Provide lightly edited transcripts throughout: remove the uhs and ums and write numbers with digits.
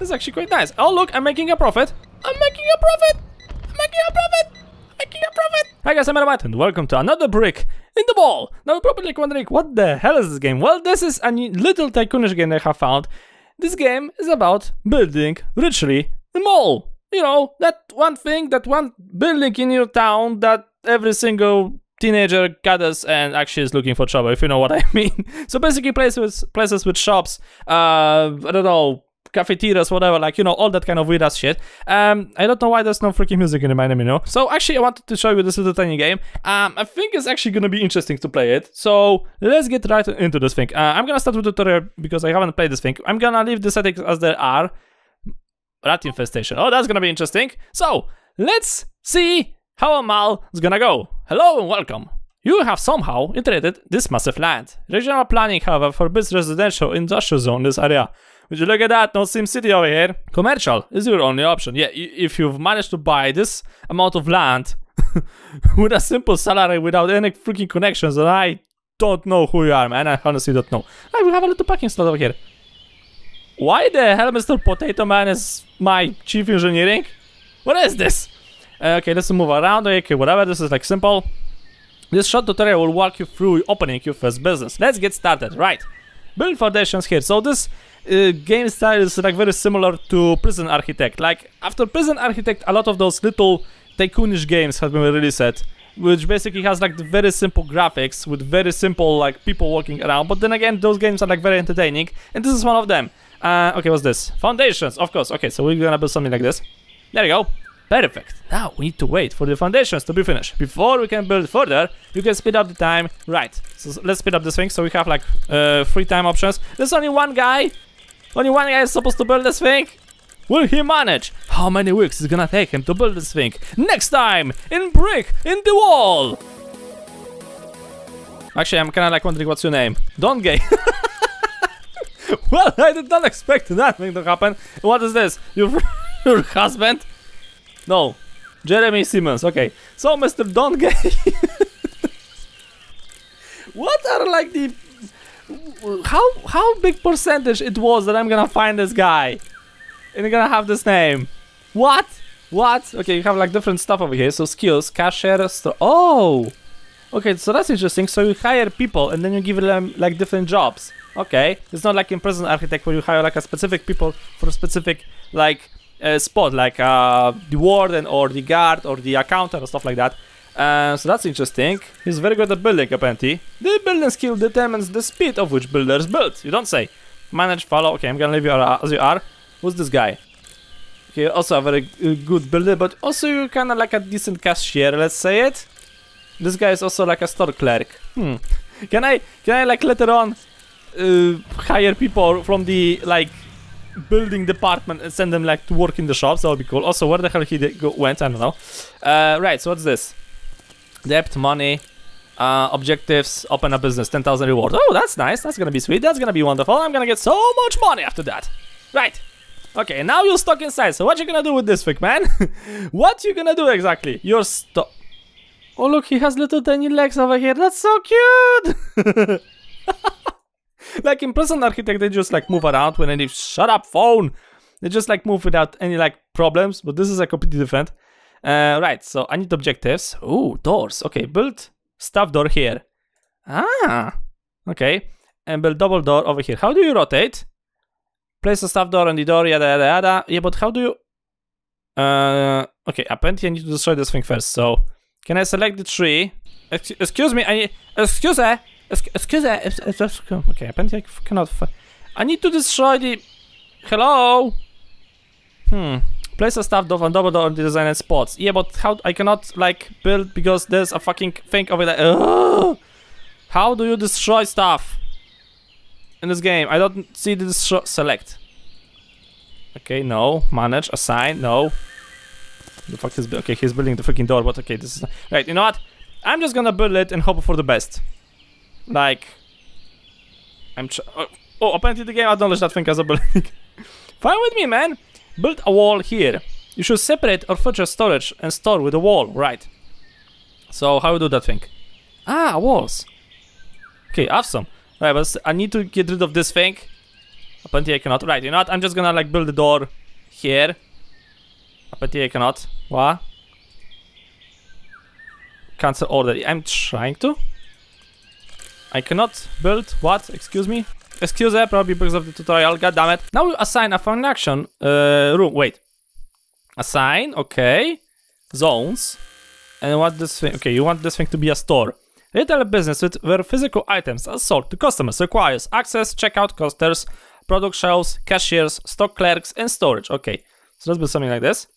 This is actually quite nice. Oh, look, I'm making a profit. I'm making a profit. I'm making a profit. I'm making a profit. Hi guys, I'm Neodyinamite and welcome to another brick in the wall. Now you're probably wondering, what the hell is this game? Well, this is a new little tycoonish game that I have found. This game is about building richly a mall. You know, that one thing, that one building in your town that every single teenager gathers and actually is looking for trouble, if you know what I mean. So basically places with shops, I don't know, cafeterias, whatever, like, you know, all that kind of weird ass shit. I don't know why there's no freaking music in my name, you know. So actually I wanted to show you this little tiny game. I think it's actually gonna be interesting to play it. So let's get right into this thing. I'm gonna start with the tutorial because I haven't played this thing. I'm gonna leave the settings as they are. Rat infestation. Oh, that's gonna be interesting. So let's see how a mall is gonna go. Hello and welcome. You have somehow iterated this massive land. Regional planning, however, forbids residential industrial zone in this area. Would you look at that? No Sim City over here. Commercial is your only option. Yeah, if you've managed to buy this amount of land with a simple salary without any freaking connections, then I don't know who you are, man. I honestly don't know. I will have a little parking slot over here. Why the hell Mr. Potato Man is my chief engineering? What is this? Okay, let's move around. Okay, whatever. This is like simple. This short tutorial will walk you through opening your first business. Let's get started. Right. Build foundations here. So this game style is like very similar to Prison Architect. Like after Prison Architect, a lot of those little tycoonish games have been released, which basically has like the very simple graphics with very simple like people walking around. But then again, those games are like very entertaining, and this is one of them. Okay, what's this? Foundations, of course. Okay, so we're gonna build something like this. There we go. Perfect. Now we need to wait for the foundations to be finished. Before we can build further, you can speed up the time. Right. So let's speed up this thing so we have like 3 time options. There's only one guy. Only one guy is supposed to build this thing. Will he manage? How many weeks is it gonna take him to build this thing? Next time in Brick in the Wall. Actually, I'm kind of like wondering what's your name. Don't gay. Well, I did not expect that thing to happen. What is this? Your husband? No. Jeremy Simmons. Okay. So, Mr. Don Gay. What are like the... How big percentage it was that I'm gonna find this guy? And I'm gonna have this name. What? What? Okay, you have like different stuff over here. So, skills, cashier, store. Oh! Okay, so that's interesting. So you hire people and then you give them like different jobs. Okay, it's not like in Prison Architect where you hire like a specific people for a specific like spot, like the warden or the guard or the accountant or stuff like that. So that's interesting. He's very good at building apparently. The building skill determines the speed of which builders build. You don't say. Manage, follow. Okay, I'm gonna leave you as you are. Who's this guy? Okay, also a very good builder, but also you're kind of like a decent cashier, let's say it. This guy is also like a store clerk. Can I like later on hire people from the like building department and send them like to work in the shops? That would be cool. Also, where the hell he went? I don't know. Right. So what's this? Debt, money, objectives. Open a business. 10,000 reward. Oh, that's nice. That's gonna be sweet. That's gonna be wonderful. I'm gonna get so much money after that. Right. Okay. Now you're stuck inside. So what you gonna do with this thing, man? What you gonna do exactly? You're stuck. Oh look, he has little tiny legs over here. That's so cute. Like in Prison Architect, they just like move around when they shut up phone. They just like move without any like problems. But this is like completely different. Right. So I need objectives. Oh, doors. Okay, build staff door here. Ah. Okay, and build double door over here. How do you rotate? Place a staff door on the door. Yada yada yada. Yeah, but how do you? Okay. Apparently, I need to destroy this thing first. So. Can I select the tree? Excuse me, excuse me. Okay, apparently I cannot. I need to destroy the. Hello. Place a staff door on double door on the designed spots. Yeah, but how I cannot like build because there's a fucking thing over there. Ugh. How do you destroy stuff in this game? I don't see the destroy. Select. Okay, no. Manage, assign, no. The fuck is okay? He's building the freaking door, but okay, this is right. You know what? I'm just gonna build it and hope for the best. Like, oh, apparently the game acknowledged that thing as a building. Fine with me, man. Build a wall here. You should separate or feature storage and store with a wall, right? So how do that thing? Ah, walls. Okay, awesome. Right, but I need to get rid of this thing. Apparently I cannot. Right, you know what? I'm just gonna like build the door here. Apparently I cannot. What? Cancel order. I'm trying to. I cannot build. What? Excuse me? Excuse me, probably because of the tutorial. God damn it. Now we assign a function room. Wait. Assign. Okay. Zones. And what this thing? Okay, you want this thing to be a store. Retail business where physical items are sold to customers requires access, checkout counters, product shelves, cashiers, stock clerks, and storage. Okay, so let's do something like this.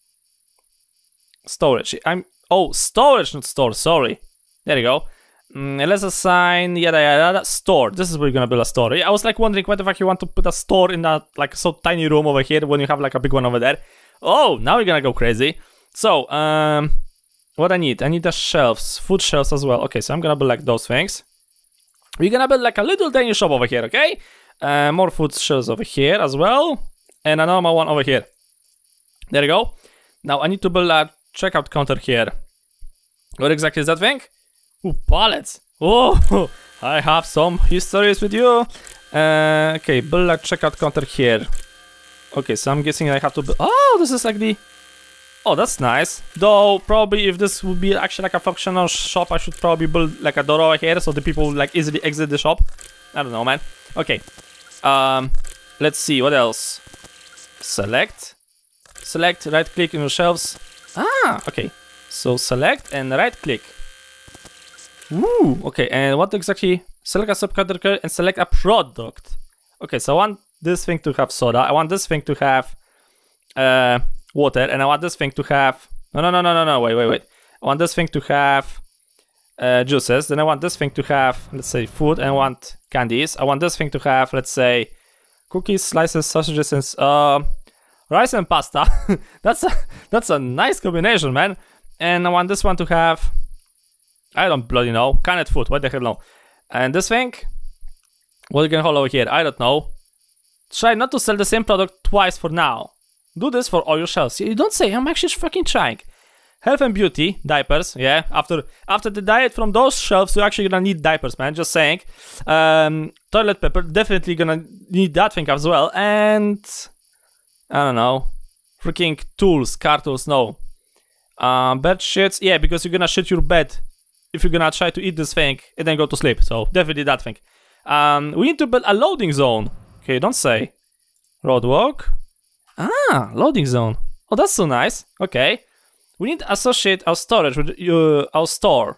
Storage. Oh, storage, not store. Sorry. There you go. Let's assign yada yada store. This is where you're gonna build a store. I was like wondering why the fuck you want to put a store in that like so tiny room over here when you have like a big one over there. Oh, now you're gonna go crazy. So, what I need the shelves, food shelves as well. Okay, so I'm gonna build like those things. We're gonna build like a little tiny shop over here, okay? More food shelves over here as well. And a normal one over here. There you go. Now I need to build a checkout counter here. What exactly is that thing? Ooh, pallets. Oh, I have some histories with you. Okay, build a checkout counter here. Okay, so I'm guessing I have to build... Oh, this is like the... Oh, that's nice. Though, probably if this would be actually like a functional shop, I should probably build like a door over here so the people would like easily exit the shop. I don't know, man. Okay. Let's see, what else? Select, right click on your shelves. Ah, okay. So select and right click. Ooh, okay, and what exactly? Select a subcategory and select a product. Okay, so I want this thing to have soda. I want this thing to have water, and I want this thing to have... No, wait. I want this thing to have juices. Then I want this thing to have, let's say, food, and I want candies. I want this thing to have, let's say, cookies, slices, sausages, and rice and pasta. That's a nice combination, man. And I want this one to have... I don't bloody know. Canned food, what the hell no. And this thing, what you can hold over here, I don't know. Try not to sell the same product twice for now. Do this for all your shelves. You don't say, I'm actually fucking trying. Health and beauty, diapers, yeah. After the diet from those shelves, you're actually gonna need diapers, man, just saying. Toilet paper, definitely gonna need that thing as well. And, I don't know, freaking tools, car tools, no. Bed shits, yeah, because you're gonna shit your bed if you're gonna try to eat this thing and then go to sleep. So definitely that thing. We need to build a loading zone. Okay, don't say. Roadwalk. Ah, loading zone. Oh, that's so nice. Okay. We need to associate our storage with our store.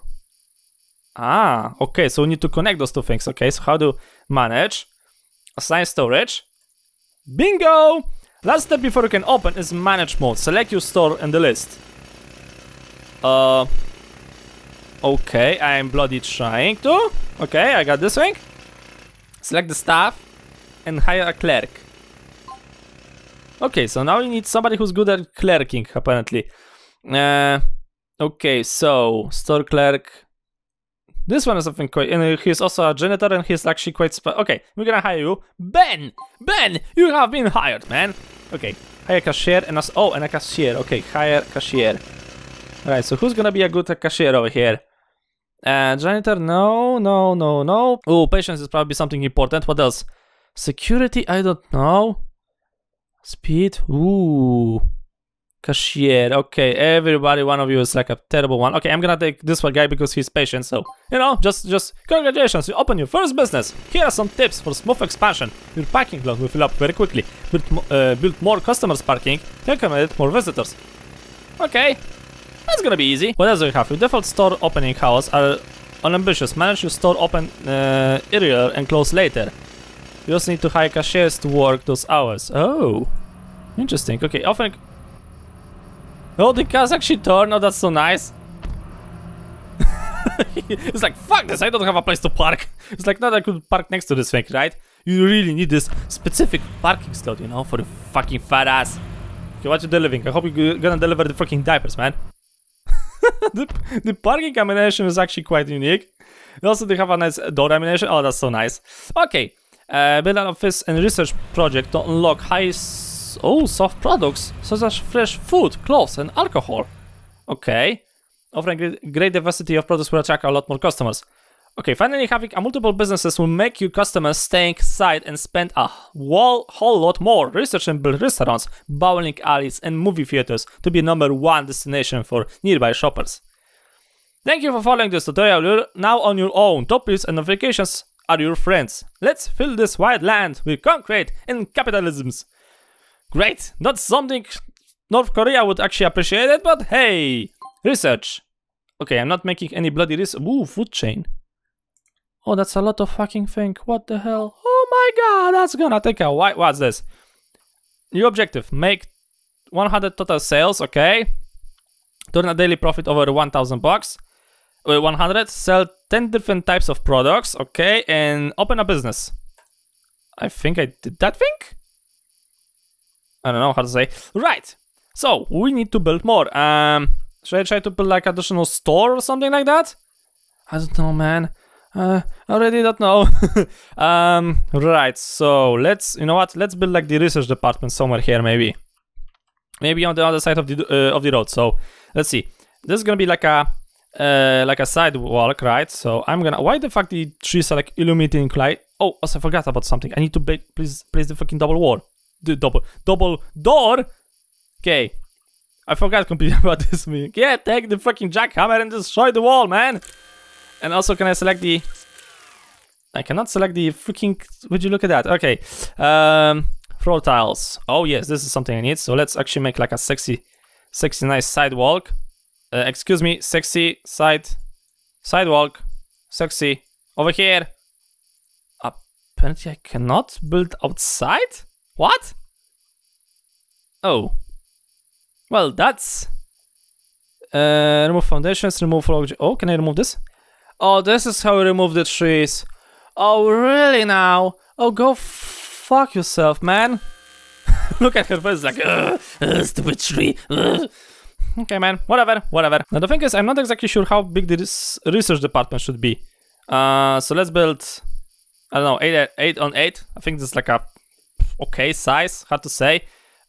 Ah, okay, so we need to connect those two things. Okay, so how to manage? Assign storage. Bingo! Last step before you can open is manage mode. Select your store in the list. Okay, I'm bloody trying to. Okay, I got this thing. Select the staff and hire a clerk. Okay, so now you need somebody who's good at clerking, apparently. Okay, so store clerk. This one is something quite, and he's also a janitor, and he's actually quite. Okay, we're gonna hire you, Ben. Ben, you have been hired, man. Okay, hire cashier and and a cashier. Okay, hire cashier. All right, so who's gonna be a good cashier over here? Janitor, no. Oh, patience is probably something important. What else? Security, I don't know. Speed, ooh. Cashier, okay, everybody, one of you is like a terrible one. Okay, I'm gonna take this one guy because he's patient, so, you know, just congratulations, you open your first business. Here are some tips for smooth expansion. Your parking lot will fill up very quickly. Build more customers parking, to accommodate more visitors. Okay, that's gonna be easy. What else do we have? Your default store opening hours are unambitious. Manage your store open earlier and close later. You also need to hire cashiers to work those hours. Oh, interesting. Okay, offering... Oh, the cars actually turn. Oh, that's so nice. It's like, fuck this, I don't have a place to park. It's like, not I could park next to this thing, right? You really need this specific parking slot, you know, for the fucking fat ass. Okay, what you delivering? I hope you're gonna deliver the fucking diapers, man. the parking combination is actually quite unique. Also, they have a nice door lamination. Oh, that's so nice. Okay, build an office and research project to unlock soft products such as fresh food, clothes, and alcohol. Okay, offering great diversity of products will attract a lot more customers. Okay, finally having a multiple businesses will make your customers stay inside and spend a whole lot more. Research and build restaurants, bowling alleys, and movie theaters to be #1 destination for nearby shoppers. Thank you for following this tutorial. You're now on your own. Top views and notifications are your friends. Let's fill this wide land with concrete and capitalisms. Great, that's something North Korea would actually appreciate it, but hey, research. Okay, I'm not making any bloody research. Ooh, food chain. Oh, that's a lot of fucking thing. What the hell? Oh my god, that's gonna take a while. What's this? New objective, make 100 total sales, okay. Turn a daily profit over 1,000 bucks. 100, sell 10 different types of products, okay, and open a business. I think I did that thing? I don't know how to say. Right, so we need to build more. Should I try to build like additional store or something like that? I don't know, man. I already don't know. Right, so let's, you know what, let's build like the research department somewhere here, maybe on the other side of the road. So let's see, this is gonna be like a sidewalk, right? So I'm gonna, why the fuck the trees are like illuminating light? Oh, also I forgot about something. I need to place the fucking double door. Okay, I forgot completely about this meeting. Yeah, take the fucking jackhammer and destroy the wall, man. And also, can I select the... I cannot select the freaking... Would you look at that? Okay. Floor tiles. Oh, yes, this is something I need. So let's actually make like a sexy, nice sidewalk. Excuse me, sexy sidewalk. Sexy. Over here. Apparently, I cannot build outside? What? Oh. Well, that's... remove foundations, remove... Oh, can I remove this? Oh, this is how we remove the trees. Oh, really now? Oh, go fuck yourself, man. Look at her face, like, stupid tree. Okay, man, whatever. Now, the thing is, I'm not exactly sure how big this research department should be. So let's build, I don't know, 8 on 8. I think this is like a okay size, hard to say.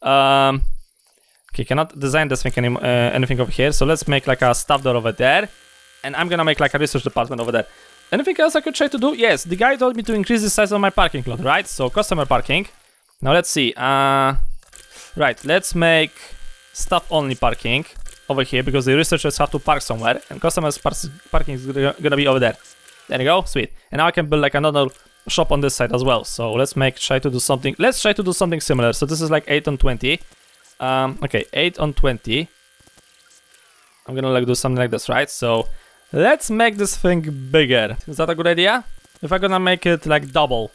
Okay, cannot design this thing anything over here. So let's make like a staff door over there. And I'm gonna make like a research department over there. Anything else I could try to do? Yes, the guy told me to increase the size of my parking lot, right? So customer parking. Now let's see. Right, let's make staff only parking over here because the researchers have to park somewhere, and customers parking is gonna be over there. There you go, sweet. And now I can build like another shop on this side as well. So let's try to do something. Let's try to do something similar. So this is like 8 on 20. Okay, 8 on 20. I'm gonna like do something like this, right? So let's make this thing bigger. Is that a good idea? If I'm gonna make it like double.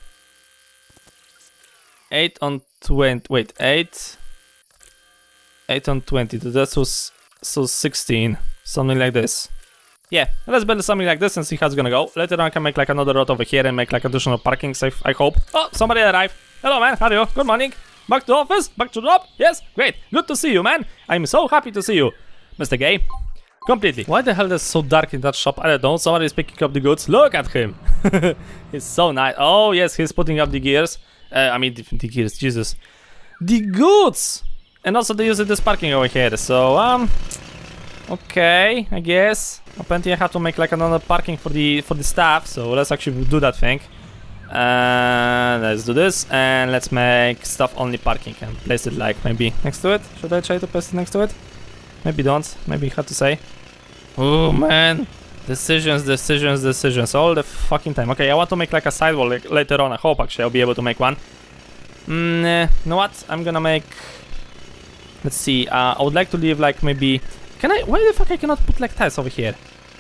8 on 20, wait, 8 on 20, that was, so 16, something like this. Yeah, let's build something like this and see how it's gonna go. Later on I can make like another road over here and make like additional parking, I hope. Oh, somebody arrived. Hello, man, how are you? Good morning. Back to office? Back to job? Yes, great, good to see you, man. I'm so happy to see you, Mr. Gay. Completely. Why the hell is it so dark in that shop? I don't know. Somebody is picking up the goods. Look at him. He's so nice. Oh, yes, he's putting up the gears. I mean, the gears, Jesus. The goods! And also they use this parking over here. So, okay, I guess. Apparently I have to make like another parking for the staff. So let's actually do that thing. Let's do this. And let's make staff only parking and place it like maybe next to it. Should I try to place it next to it? Maybe don't, maybe hard to say. Oh man, decisions all the fucking time. Okay, I want to make like a sidewall like, later on. I hope actually I'll be able to make one. You know what, I'm gonna make, let's see, I would like to leave like maybe, can I, why the fuck I cannot put like tiles over here?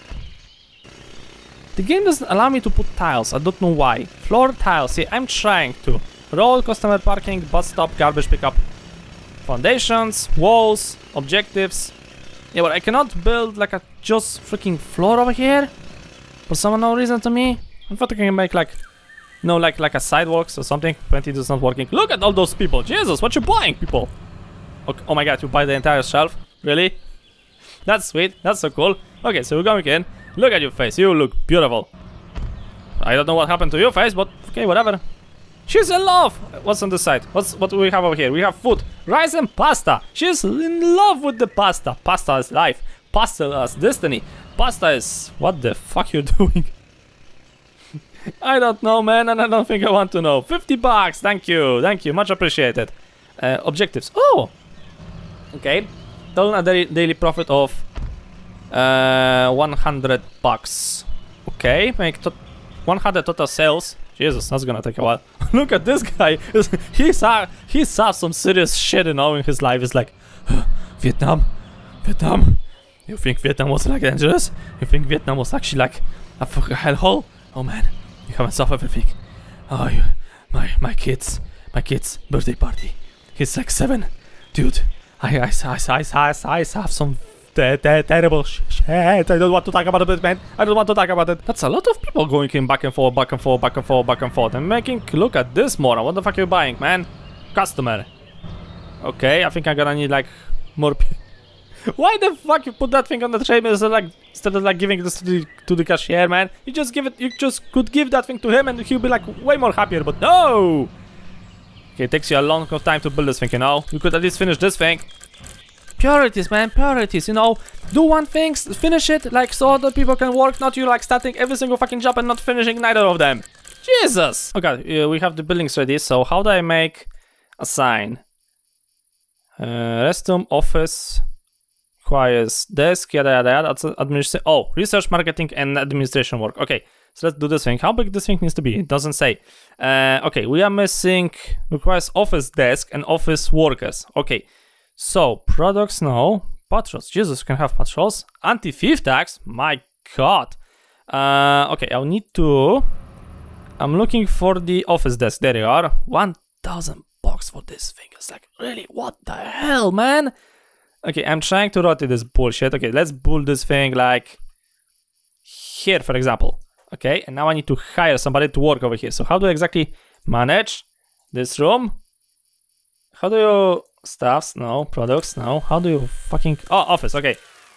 The game doesn't allow me to put tiles, I don't know why. Floor tiles, yeah, I'm trying to. Road, customer parking, bus stop, garbage pickup. Foundations, walls, objectives. Yeah, but I cannot build like a just freaking floor over here for some unknown reason to me. I thought I can make like, no, like a sidewalks or something. Apparently it's not working. Look at all those people. Jesus, what you buying, people? Okay, oh my god, you buy the entire shelf? Really? That's sweet. That's so cool. Okay, so we're going in. Look at your face. You look beautiful. I don't know what happened to your face, but okay, whatever. She's in love! What's on this side? What do we have over here? We have food, rice and pasta. She's in love with the pasta. Pasta is life. Pasta is destiny. Pasta is... What the fuck you're doing? I don't know, man, and I don't think I want to know. 50 bucks, thank you, much appreciated. Objectives, oh! Okay, total a daily profit of 100 bucks. Okay, make 100 total sales. Jesus, that's gonna take a while. Look at this guy. He saw some serious shit, you know, in his life. He's like, Vietnam. You think Vietnam was like dangerous? You think Vietnam was actually like a fucking hellhole? Oh man, you haven't solved everything. Oh, my kid's birthday party. He's like 7, dude. I have some terrible shit. I don't want to talk about it, man. I don't want to talk about it. That's a lot of people going in back and forth, back and forth, back and forth, back and forth. And making, look at this moron. What the fuck are you buying, man? Customer. Okay, I think I'm gonna need like more. Why the fuck you put that thing on the table instead of like giving this to the cashier, man? You just give it. You just could give that thing to him, and he'll be like way more happier. But no. Okay, it takes you a long time to build this thing, you know. You could at least finish this thing. Priorities, man, priorities, you know. Do one thing, finish it, like, so other people can work, not you, like, starting every single fucking job and not finishing neither of them. Jesus! Okay, we have the buildings ready, so how do I make a sign? Restroom, office, requires desk, yada yada yada, that's administration. Oh, research, marketing, and administration work. Okay, so let's do this thing. How big this thing needs to be? It doesn't say. Okay, we are missing, requires office desk and office workers. Okay. So, products, no. Patrols, Jesus, you can have patrols. Anti-thief tax, my god. Okay, I'll need to... I'm looking for the office desk, there you are. 1,000 bucks for this thing. It's like, really, what the hell, man? Okay, I'm trying to rotate this bullshit. Okay, let's build this thing like... here, for example. Okay, and now I need to hire somebody to work over here. So how do I exactly manage this room? How do you... Staffs, no. Products, no. How do you fucking... Oh, office, okay.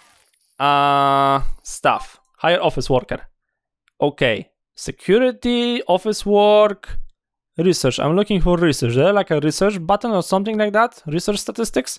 Staff. Hire office worker. Okay. Security, office work, research. I'm looking for research. Is there like a research button or something like that? Research statistics?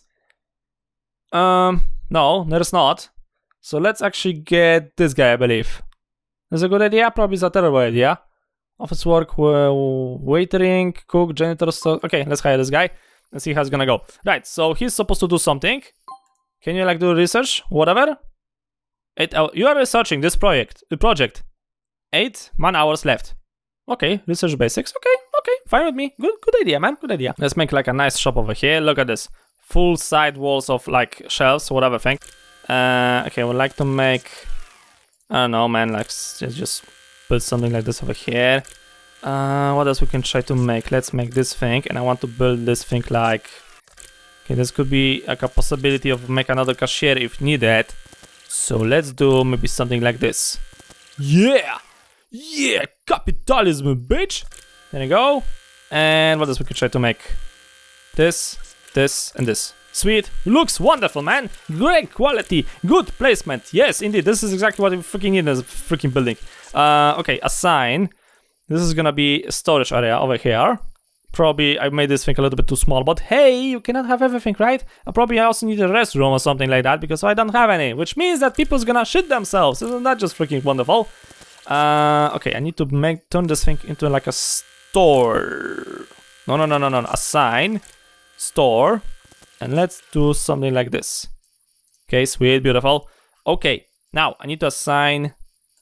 No, there's not. So let's actually get this guy, I believe. Is it a good idea? Probably is a terrible idea. Office work, waitering, cook, janitor, so... Okay, let's hire this guy. Let's see how it's gonna go. Right, so he's supposed to do something. Can you like do research? Whatever. 8 hours. You are researching this project. 8 man-hours left. Okay, research basics. Okay, fine with me. Good idea, man. Good idea. Let's make like a nice shop over here. Look at this. Full side walls of like shelves, whatever thing. Okay, I would like to make... I don't know, man. Like just put something like this over here. What else we can try to make? Let's make this thing, and I want to build this thing like... Okay, this could be like a possibility of make another cashier if needed. So let's do maybe something like this. Yeah! Yeah! Capitalism, bitch! There you go. And what else we could try to make? This, and this. Sweet. Looks wonderful, man. Great quality. Good placement. Yes, indeed. This is exactly what we freaking need in this freaking building. Okay, assign. This is gonna be a storage area over here. Probably I made this thing a little bit too small, but hey, you cannot have everything, right? I probably also need a restroom or something like that because I don't have any, which means that people's gonna shit themselves. Isn't that just freaking wonderful? Okay, I need to turn this thing into like a store. No. Assign, store, and let's do something like this. Okay, sweet, beautiful. Okay, now I need to assign.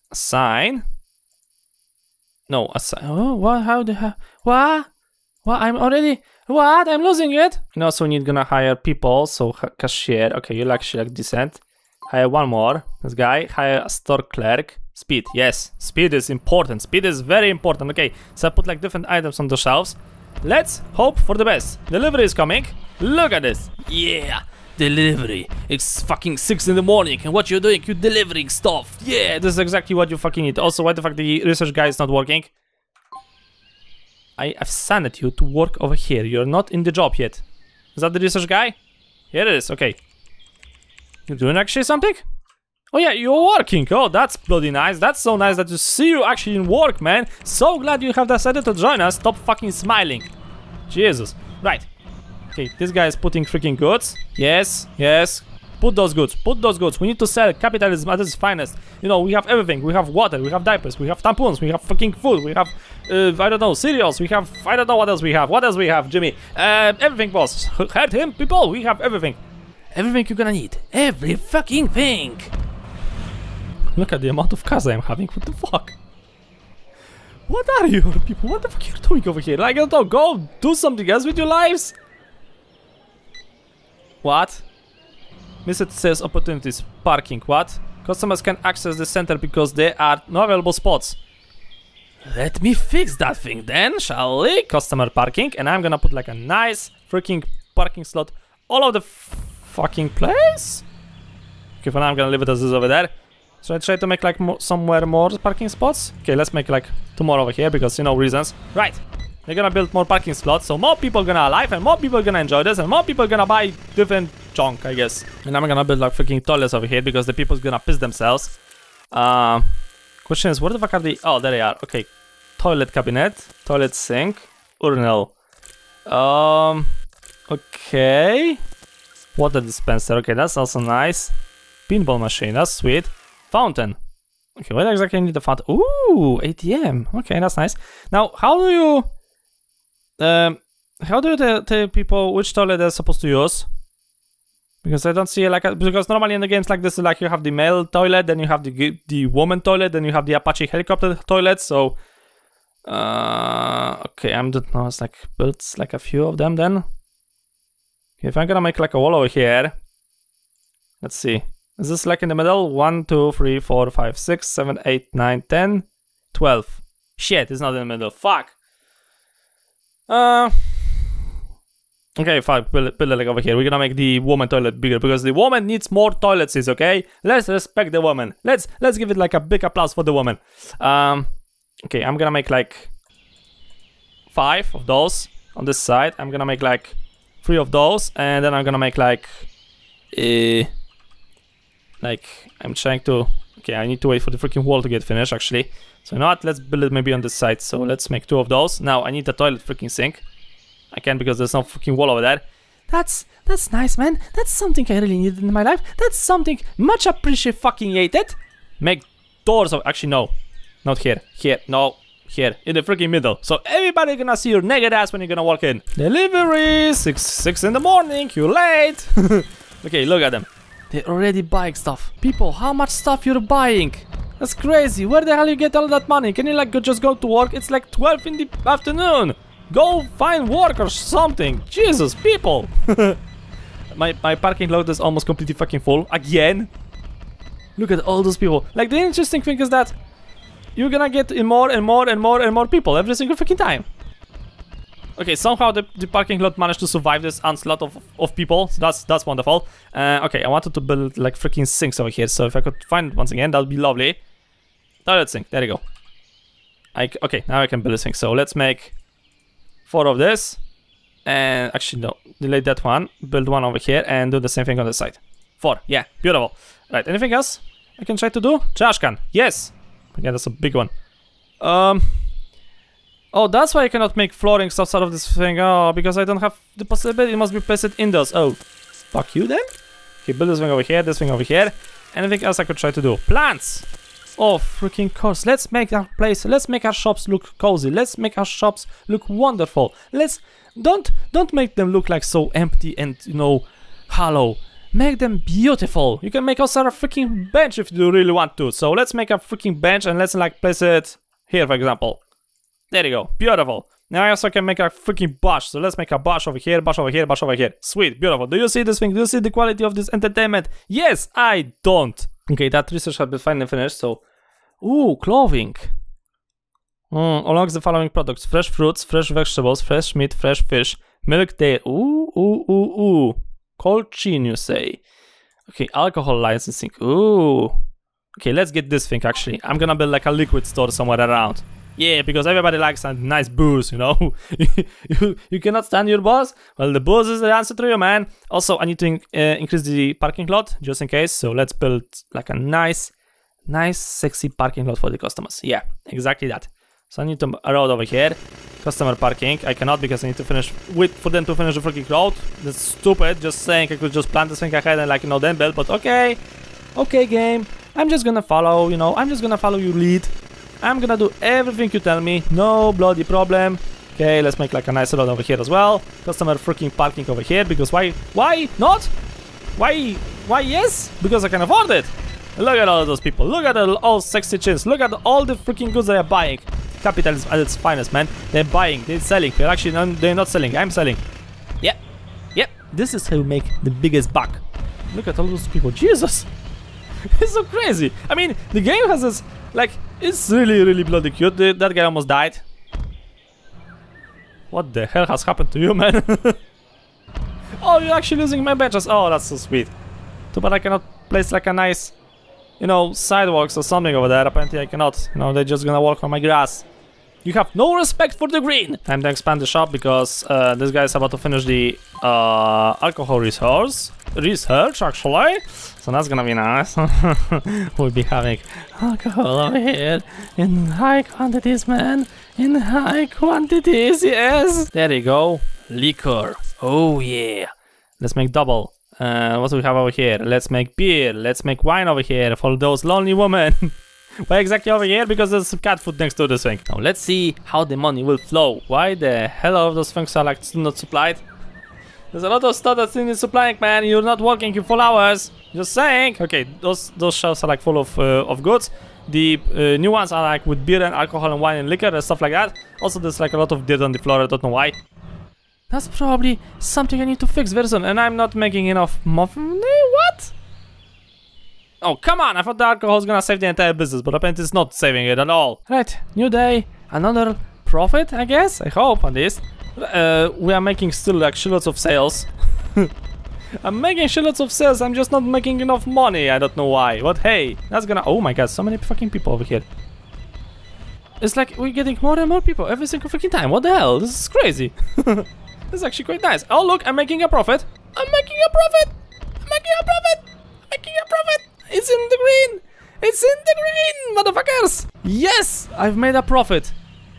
No, oh, what? How the what? What? I'm already... What? I'm losing it? And also we need gonna hire people, so cashier. Okay, you actually like decent. Hire one more. This guy. Hire a store clerk. Speed. Yes, speed is important. Speed is very important. Okay, so I put like different items on the shelves. Let's hope for the best. Delivery is coming. Look at this. Yeah. Delivery. It's fucking 6 in the morning, and what you're doing, you're delivering stuff. Yeah, this is exactly what you fucking need. Also, why the fuck the research guy is not working? I have sent you to work over here. You're not in the job yet. Is that the research guy? Here it is. Okay. You're doing actually something? Oh yeah, you're working. Oh, that's bloody nice. That's so nice that to see you actually in work, man. So glad you have decided to join us. Stop fucking smiling. Jesus. Right. Okay, this guy is putting freaking goods. Yes. Put those goods. Put those goods. We need to sell capitalism at its finest. You know, we have everything. We have water. We have diapers. We have tampons. We have fucking food. We have, I don't know, cereals. We have, I don't know what else we have. What else we have, Jimmy? Everything, boss. Heard him, people? We have everything. Everything you're gonna need. Every fucking thing. Look at the amount of cars I'm having. What the fuck? What are you people? What the fuck are you doing over here? Like, I don't know, go do something else with your lives? What? Missed sales opportunities. Parking. What? Customers can access the center because there are no available spots. Let me fix that thing then, shall we? Customer parking. And I'm gonna put like a nice freaking parking slot all over the fucking place. Okay, for now I'm gonna leave it as is over there. So I try to make like somewhere more parking spots. Okay, let's make like 2 more over here because, you know, reasons. Right, they're gonna build more parking slots, so more people gonna alive and more people gonna enjoy this and more people gonna buy different junk, I guess. And I'm gonna build like freaking toilets over here because the people's gonna piss themselves. Question is, where the fuck are they? Oh, there they are. Okay, toilet cabinet, toilet sink, urinal. Okay. Water dispenser. Okay, that's also nice. Pinball machine. That's sweet. Fountain. Okay, what exactly need the fountain? Ooh, ATM. Okay, that's nice. Now, how do you tell people which toilet they're supposed to use? Because I don't see like because normally in the games like this, like you have the male toilet, then you have the woman toilet, then you have the Apache helicopter toilet. So, okay, I don't know. It's like built like a few of them then. Okay, if I'm gonna make like a wall over here, let's see. Is this like in the middle? 1, 2, 3, 4, 5, 6, 7, 8, 9, 10, 12. Shit, it's not in the middle. Fuck. Okay, fuck. Build it like over here. We're gonna make the woman toilet bigger because the woman needs more toilets, okay? Let's respect the woman. Let's give it like a big applause for the woman. Okay, I'm gonna make like 5 of those on this side. I'm gonna make like 3 of those, and then I'm gonna make like I'm trying to. Okay, I need to wait for the freaking wall to get finished actually. So you know what? Let's build it maybe on this side. So let's make 2 of those. Now I need a toilet freaking sink. I can't because there's no freaking wall over there. That's nice, man. That's something I really needed in my life. That's something much appreciated. Make doors of. Actually, no, not here. Here, no. Here in the freaking middle, so everybody gonna see your naked ass when you're gonna walk in. Delivery 6 in the morning. You late? Okay, look at them. They're already buying stuff. People, how much stuff you're buying? That's crazy. Where the hell you get all that money? Can you like just go to work? It's like 12 in the afternoon. Go find work or something. Jesus, people. my parking lot is almost completely fucking full again. Look at all those people. Like the interesting thing is that you're gonna get in more and more and more and more people every single freaking time. Okay, somehow the parking lot managed to survive this onslaught of people, so that's wonderful. Okay, I wanted to build like freaking sinks over here, so if I could find it once again, that would be lovely. Toilet sink, there you go. Okay, now I can build a sink, so let's make 4 of this. And actually, no, delete that one, build 1 over here, and do the same thing on the side. 4, yeah, beautiful. Right, anything else I can try to do? Trash can, yes! Again, that's a big one. Oh, that's why I cannot make flooring stuff out of this thing. Oh, because I don't have the possibility. It must be placed indoors. Oh, fuck you then. Okay, build this thing over here, this thing over here. Anything else I could try to do? Plants! Oh, freaking course. Let's make our place, let's make our shops look cozy. Let's make our shops look wonderful. Don't make them look like so empty and, you know, hollow. Make them beautiful. You can make also a freaking bench if you really want to. So let's make a freaking bench and let's like place it here, for example. There you go. Beautiful. Now I also can make a freaking bush. So let's make a bush over here, bush over here, bush over here. Sweet. Beautiful. Do you see this thing? Do you see the quality of this entertainment? Yes, I don't. Okay, that research has been finally finished. So, ooh, clothing. Along the following products: fresh fruits, fresh vegetables, fresh meat, fresh fish, milk, dairy. Ooh. Cold chain, you say? Okay, alcohol licensing. Ooh. Okay, let's get this thing actually. I'm gonna build like a liquid store somewhere around. Yeah, because everybody likes a nice booze, you know. you cannot stand your booze? Well, the booze is the answer to you, man. Also, I need to increase the parking lot just in case. So let's build like a nice, sexy parking lot for the customers. Yeah, exactly that. So I need to a road over here. Customer parking. I cannot because I need to finish, wait for them to finish the freaking road. That's stupid, just saying I could just plant this thing ahead and like, you know, then build, but okay. Okay, game. I'm just gonna follow, you know, I'm just gonna follow your lead. I'm gonna do everything you tell me, no bloody problem. Okay, let's make like a nice road over here as well. Customer freaking parking over here, because why not? Why yes? Because I can afford it. Look at all of those people, look at all sexy chins, look at all the freaking goods they are buying. Capitalism at its finest, man. They're buying, they're selling. They're actually, they're not selling, I'm selling. Yep, yep, this is how you make the biggest buck. Look at all those people, Jesus. It's so crazy. I mean, the game has this, like, it's really bloody cute. That guy almost died. What the hell has happened to you, man? Oh, you're actually losing my benches. Oh, that's so sweet. Too bad I cannot place like a nice, you know, sidewalks or something over there. Apparently I cannot. You know, they're just gonna walk on my grass. You have no respect for the green. Time to expand the shop because this guy is about to finish the alcohol research actually. So that's gonna be nice. We'll be having alcohol over here in high quantities, man. In high quantities, yes. There you go. Liquor. Oh yeah. Let's make double. What do we have over here? Let's make beer. Let's make wine over here for those lonely women. Why exactly over here? Because there's cat food next to this thing. Now let's see how the money will flow. Why the hell are those things are like still not supplied? There's a lot of stuff that's still supplying, man. You're not working in full hours. Just saying. Okay, those shelves are like full of goods. The new ones are like with beer and alcohol and wine and liquor and stuff like that. Also, there's like a lot of dirt on the floor. I don't know why. That's probably something I need to fix very soon. And I'm not making enough muffin. What? Oh, come on. I thought the alcohol was gonna save the entire business, but apparently it's not saving it at all. Right, new day. Another profit, I guess. I hope on this. We are making still like shitloads of sales. I'm making shitloads of sales. I'm just not making enough money. I don't know why. But hey, that's gonna... Oh my god, so many fucking people over here. It's like we're getting more and more people every single freaking time. What the hell? This is crazy. This is actually quite nice. Oh look, I'm making a profit. I'm making a profit. I'm making a profit. I'm making a profit. It's in the green. It's in the green, motherfuckers. Yes, I've made a profit.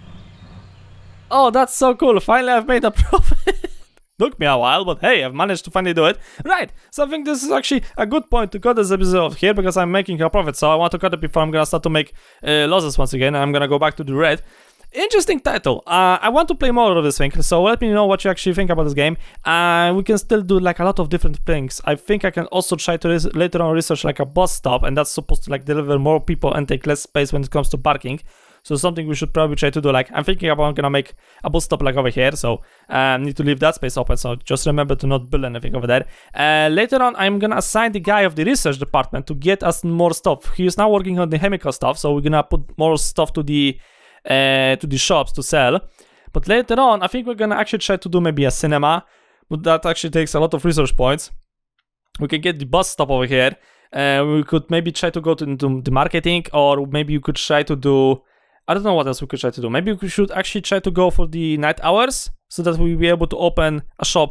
Oh, that's so cool. Finally, I've made a profit. Took me a while, but hey, I've managed to finally do it. Right, so I think this is actually a good point to cut this episode here because I'm making a profit. So I want to cut it before I'm gonna start to make losses once again. And I'm gonna go back to the red. Interesting title. I want to play more of this thing, so let me know what you actually think about this game. We can still do like a lot of different things. I think I can also try to later on research like a bus stop, and that's supposed to like deliver more people and take less space when it comes to parking. So something we should probably try to do. Like I'm thinking about gonna make a bus stop like over here, so need to leave that space open. So just remember to not build anything over there. Later on, I'm gonna assign the guy of the research department to get us more stuff. He is now working on the chemical stuff, so we're gonna put more stuff to the shops to sell. But later on, I think we're gonna actually try to do maybe a cinema, but that actually takes a lot of research points. We can get the bus stop over here. We could maybe try to go to the marketing, or maybe you could try to do, I don't know what else we could try to do. Maybe we should actually try to go for the night hours so that we'll be able to open a shop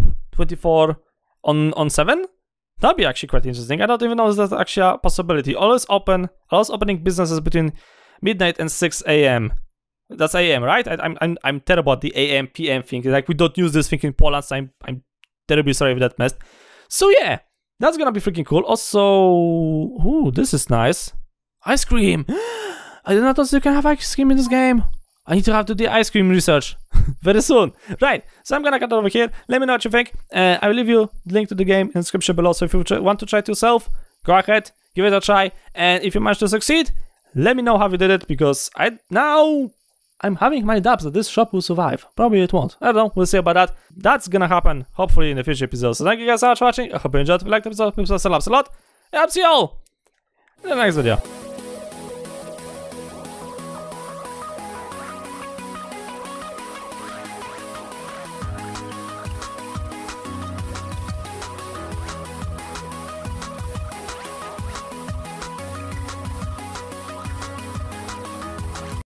24/7. That'd be actually quite interesting. I don't even know if that's actually a possibility. Always opening businesses between midnight and 6 a.m. That's AM, right? I'm terrible at the AM PM thing. Like we don't use this thing in Poland, so I'm terribly sorry if that messed. So yeah, that's gonna be freaking cool. Also, ooh, this is nice. Ice cream. I did not know you can have ice cream in this game. I need to have to do the ice cream research very soon. Right, so I'm gonna cut over here. Let me know what you think. I will leave you the link to the game in the description below. So if you want to try it yourself, go ahead, give it a try. And if you manage to succeed, let me know how you did it, because I'm having my doubts that this shop will survive. Probably it won't. I don't know. We'll see about that. That's gonna happen, hopefully, in the future episodes. So thank you guys so much for watching. I hope you enjoyed. If you liked the episode, please subscribe a lot. And I'll see you all in the next video.